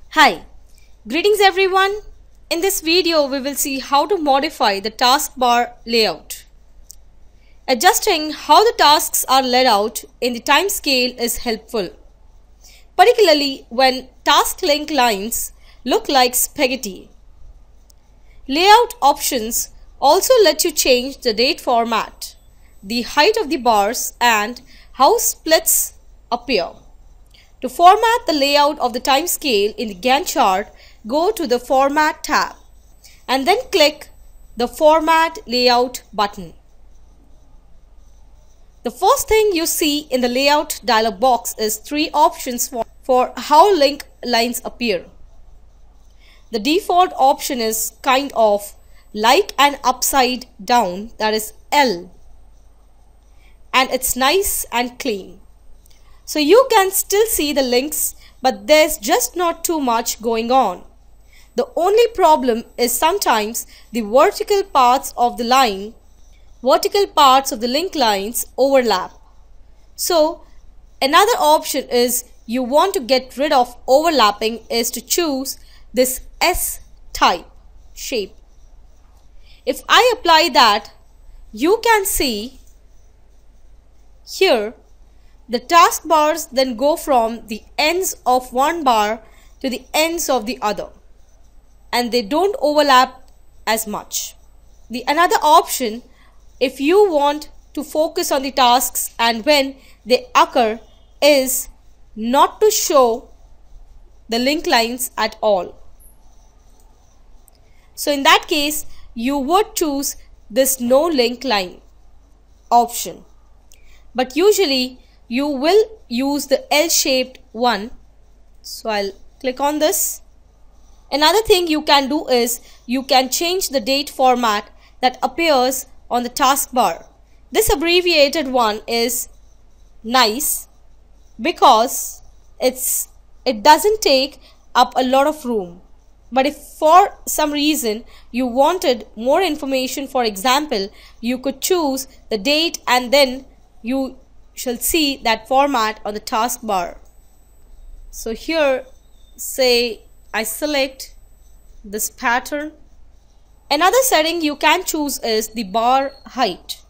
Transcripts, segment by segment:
Hi, greetings everyone. In this video we will see how to modify the taskbar layout. Adjusting how the tasks are laid out in the time scale is helpful, particularly when task link lines look like spaghetti. Layout options also let you change the date format, the height of the bars and how splits appear. To format the layout of the timescale in the Gantt chart, go to the Format tab and then click the Format Layout button. The first thing you see in the Layout dialog box is three options for how link lines appear. The default option is kind of like an upside down, that is L, and it's nice and clean. So you can still see the links, but there's just not too much going on. The only problem is sometimes the vertical parts of the link lines overlap. So another option is you want to get rid of overlapping is to choose this S type shape. If I apply that, you can see here the taskbars then go from the ends of one bar to the ends of the other, and they don't overlap as much. The another option, if you want to focus on the tasks and when they occur, is not to show the link lines at all. So in that case, you would choose this no link line option, but usually you will use the L-shaped one. So I'll click on this. Another thing you can do is you can change the date format that appears on the taskbar. This abbreviated one is nice because it doesn't take up a lot of room. But if for some reason you wanted more information, for example, you could choose the date and then you shall see that format on the taskbar. So here, say I select this pattern. Another setting you can choose is the bar height.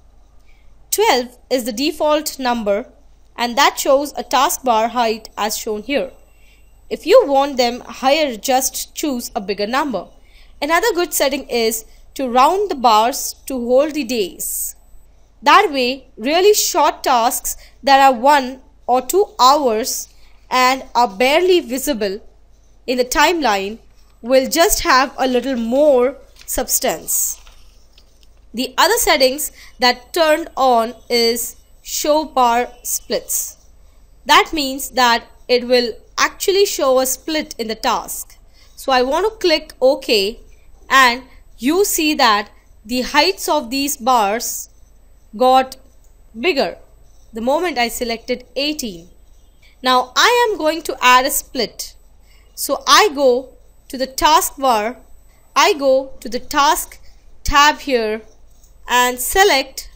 12 is the default number and that shows a taskbar height as shown here. If you want them higher, just choose a bigger number. Another good setting is to round the bars to hold the days. That way, really short tasks that are 1 or 2 hours and are barely visible in the timeline will just have a little more substance. The other settings that turned on is show bar splits. That means that it will actually show a split in the task. So I want to click OK, and you see that the heights of these bars got bigger the moment I selected 18. Now I am going to add a split. So I go to the taskbar, I go to the task tab here and select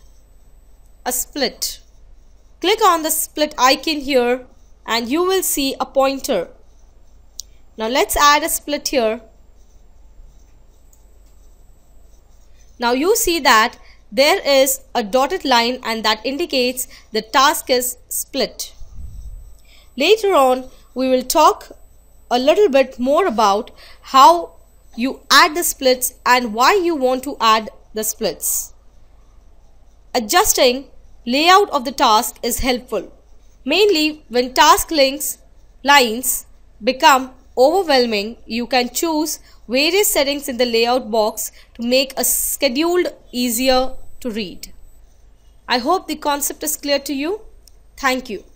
a split. Click on the split icon here and you will see a pointer. Now let's add a split here. Now you see that there is a dotted line and that indicates the task is split. Later on, we will talk a little bit more about how you add the splits and why you want to add the splits. Adjusting layout of the task is helpful, mainly when task lines become overwhelming. You can choose various settings in the layout box to make a schedule easier to read. I hope the concept is clear to you. Thank you.